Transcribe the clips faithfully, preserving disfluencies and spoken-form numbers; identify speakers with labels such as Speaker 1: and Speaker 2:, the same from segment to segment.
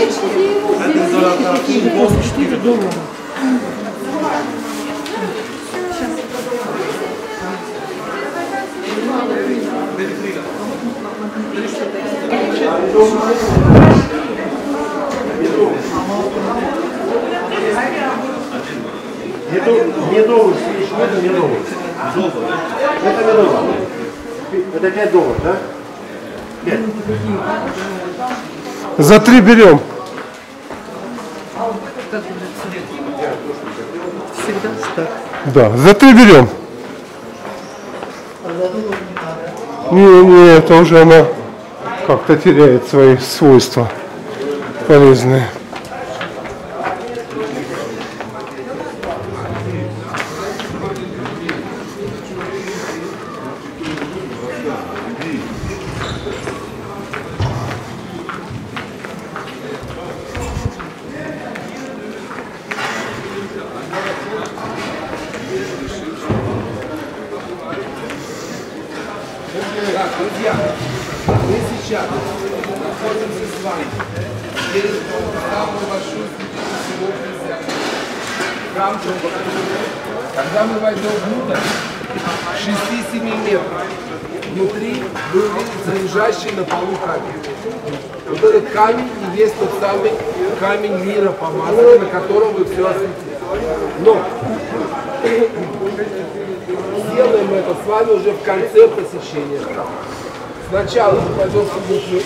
Speaker 1: четыре доллара.
Speaker 2: Медовый свеч, это медовый. Это медовый. Это пять долларов, да? пять.
Speaker 3: За три берем.
Speaker 1: Всегда так.
Speaker 3: Да, за три берем. Не, не, это уже она как-то теряет свои свойства полезные.
Speaker 4: Так, друзья, мы сейчас находимся с вами перед самой большой сегодня храм Джоба. Когда мы войдем внутрь, шесть-семь метров внутри вы увидите лежащий на полу камень. Вот этот камень и есть тот самый камень мира помазания, на котором вы все осветите. Но сделаем это с вами уже в конце посещения храма. Сначала мы пойдем внутрь.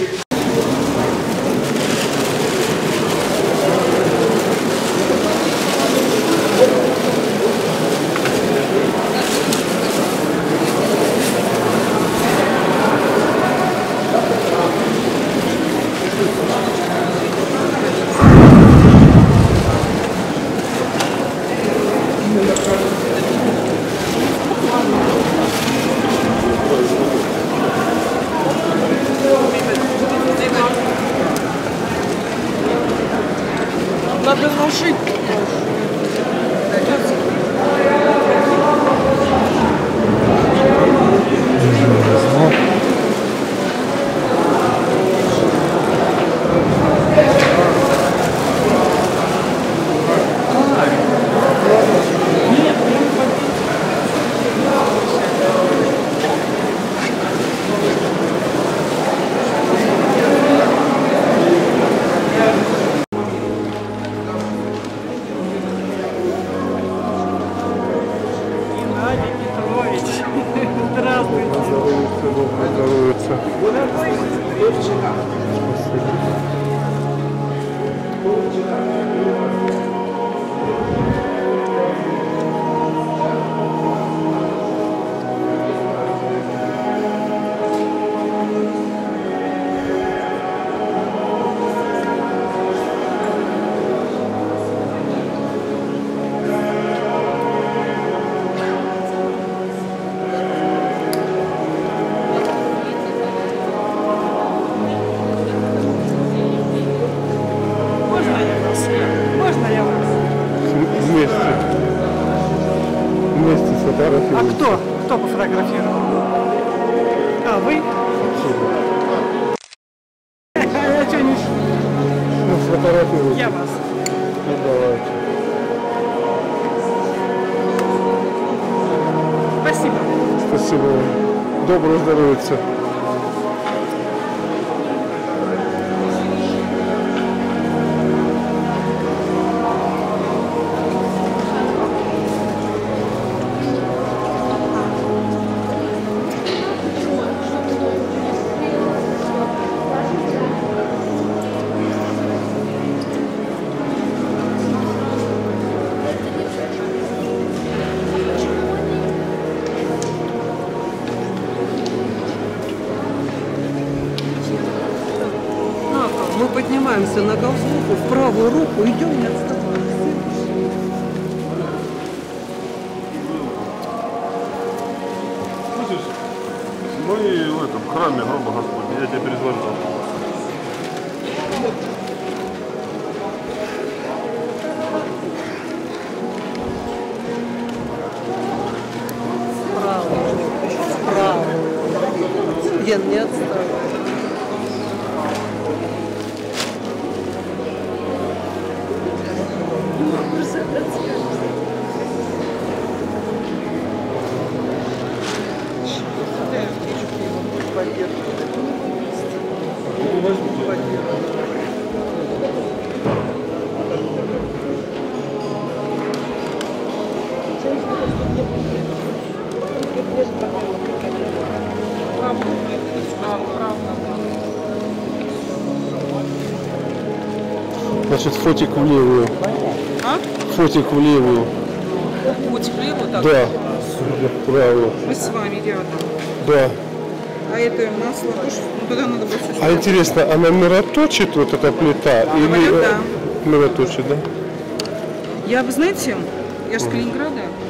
Speaker 1: Надо внушить. А кто? Кто пофотографировал? А, вы? Я что не...
Speaker 3: Ну, сфотографируйте.
Speaker 1: Я вас.
Speaker 3: Ну, давайте.
Speaker 1: Спасибо.
Speaker 3: Спасибо вам. Доброго здоровья.
Speaker 1: Мы поднимаемся на Гаусмуху, в правую руку, идем не отставать.
Speaker 3: Слышишь, мы в этом храме гроба Господня, я тебе перезвоню.
Speaker 1: Справа, справа. Я не отстала.
Speaker 3: Значит, фотик в левую.
Speaker 1: А?
Speaker 3: Фотик в левую.
Speaker 1: Путь влево, так?
Speaker 3: Да. В правую.
Speaker 1: Мы с вами рядом.
Speaker 3: Да.
Speaker 1: А это масло тоже, ну туда надо будет все.
Speaker 3: А интересно, она мироточит, вот эта плита? Или
Speaker 1: Говорят, да.
Speaker 3: мироточит, да?
Speaker 1: Я, вы знаете, я с Калининграда.